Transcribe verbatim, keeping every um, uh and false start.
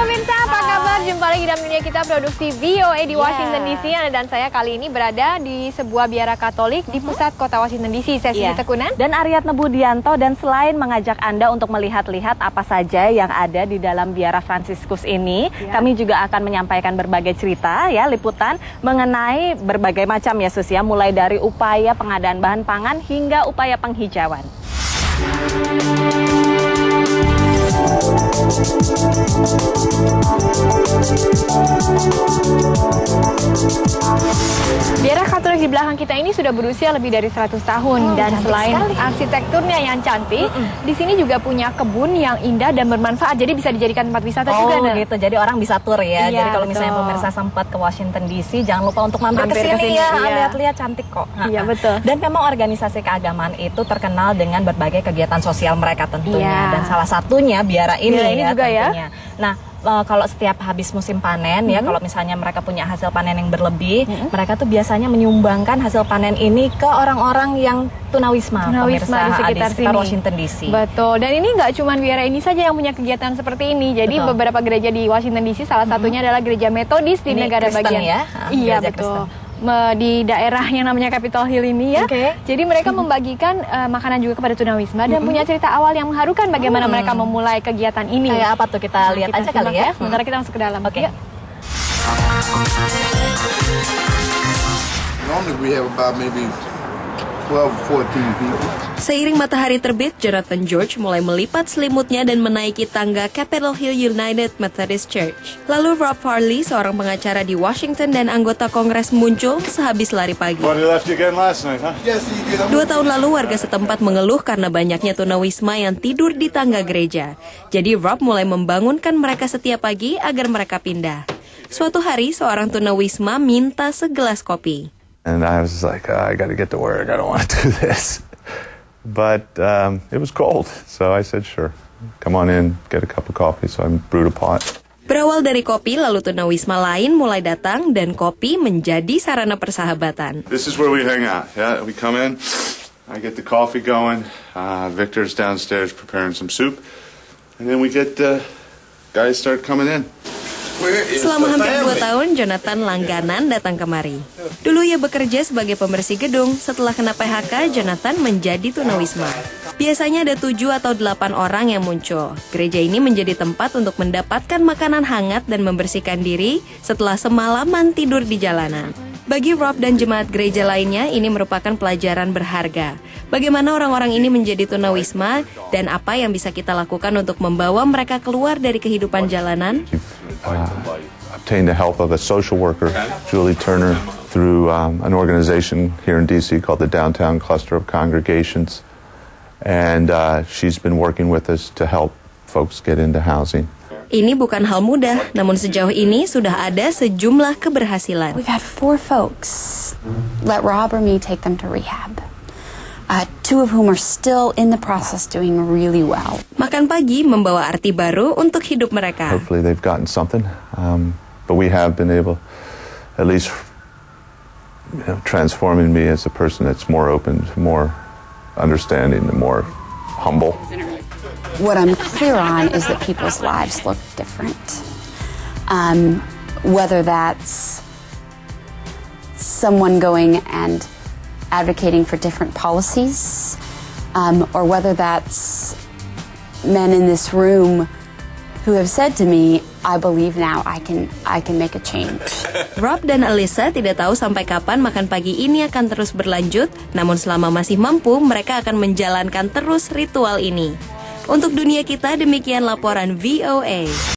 pemirsa, apa kabar? Jumpa lagi dalam dunia kita produksi V O A di Washington D C. Anda dan saya kali ini berada di sebuah biara Katolik di pusat kota Washington D C. Saya Siti yeah. Tekunan dan Aryatna Budianto, dan selain mengajak Anda untuk melihat-lihat apa saja yang ada di dalam biara Fransiskus ini, yeah. kami juga akan menyampaikan berbagai cerita ya, liputan mengenai berbagai macam ya Sus ya, mulai dari upaya pengadaan bahan pangan hingga upaya penghijauan. Biara Katolik di belakang kita ini sudah berusia lebih dari seratus tahun, oh, dan selain sekali. arsitekturnya yang cantik, mm -mm. di sini juga punya kebun yang indah dan bermanfaat, jadi bisa dijadikan tempat wisata oh, juga. Oh gitu, jadi orang bisa tur ya. Iya, jadi kalau misalnya betul. pemirsa sempat ke Washington D C, jangan lupa untuk mampir, mampir ke sini ya, iya. lihat-lihat cantik kok. Iya betul. Dan memang organisasi keagamaan itu terkenal dengan berbagai kegiatan sosial mereka tentunya, iya. dan salah satunya biara ini, biara ini ya juga tentunya. Ya. Nah, Uh, kalau setiap habis musim panen mm-hmm. ya, kalau misalnya mereka punya hasil panen yang berlebih, mm-hmm. mereka tuh biasanya menyumbangkan hasil panen ini ke orang-orang yang tunawisma, tunawisma pemirsa, di sekitar, di sekitar sini. Washington D C. Betul. Dan ini nggak cuma biara ini saja yang punya kegiatan seperti ini. Jadi betul. beberapa gereja di Washington D C, salah satunya mm-hmm. adalah gereja Metodis di ini negara Kristen, bagian. Ya? Ah, iya betul. Kristen. Di daerah yang namanya Capitol Hill ini ya. Okay. Jadi mereka mm-hmm. membagikan uh, makanan juga kepada tunawisma dan mm-hmm. punya cerita awal yang mengharukan bagaimana mm-hmm. mereka memulai kegiatan ini. Kayak apa tuh, kita lihat nah, kita aja kali ya. Sementara kita masuk ke dalam. Oke. Okay. Normally we have about maybe twelve, fourteen people. Seiring matahari terbit, Jonathan George mulai melipat selimutnya dan menaiki tangga Capitol Hill United Methodist Church. Lalu Rob Farley, seorang pengacara di Washington dan anggota Kongres, muncul sehabis lari pagi. Dua tahun lalu warga setempat mengeluh karena banyaknya tunawisma yang tidur di tangga gereja. Jadi Rob mulai membangunkan mereka setiap pagi agar mereka pindah. Suatu hari, seorang tunawisma minta segelas kopi. And I was like, oh, I got to get to work. I don't want to do this. But um, it was cold, so I said, sure. Come on in, get a cup of coffee. So I brewed a pot. Berawal dari kopi, lalu tunawisma lain mulai datang dan kopi menjadi sarana persahabatan. This is where we hang out. Yeah, we come in, I get the coffee going. Uh, Victor's downstairs preparing some soup, and then we get uh, guys start coming in. Selama hampir dua tahun, Jonathan langganan datang kemari. Dulu ia bekerja sebagai pembersih gedung. Setelah kena P H K, Jonathan menjadi tunawisma. Biasanya ada tujuh atau delapan orang yang muncul. Gereja ini menjadi tempat untuk mendapatkan makanan hangat dan membersihkan diri setelah semalaman tidur di jalanan. Bagi Rob dan jemaat gereja lainnya, ini merupakan pelajaran berharga. Bagaimana orang-orang ini menjadi tunawisma dan apa yang bisa kita lakukan untuk membawa mereka keluar dari kehidupan jalanan? Uh, obtained the help of a social worker, Julie Turner, through um, an organization here in D C called the Downtown Cluster of Congregations. And uh, she's been working with us to help folks get into housing. Ini bukan hal mudah, namun sejauh ini sudah ada sejumlah keberhasilan. We've had four folks let Rob or me take them to rehab. Uh, two of whom are still in the process doing really well. Makan pagi membawa arti baru untuk hidup mereka. Hopefully they've gotten something, um, but we have been able, at least, you know, transforming me as a person that's more open, more understanding, and more humble. What I'm clear on is that people's lives look different. Um, whether that's someone going and advocating for different policies, um, or whether that's men in this room who have said to me, I believe now I can I can make a change. Rob dan Alyssa tidak tahu sampai kapan makan pagi ini akan terus berlanjut, namun selama masih mampu, mereka akan menjalankan terus ritual ini. Untuk dunia kita, demikian laporan V O A.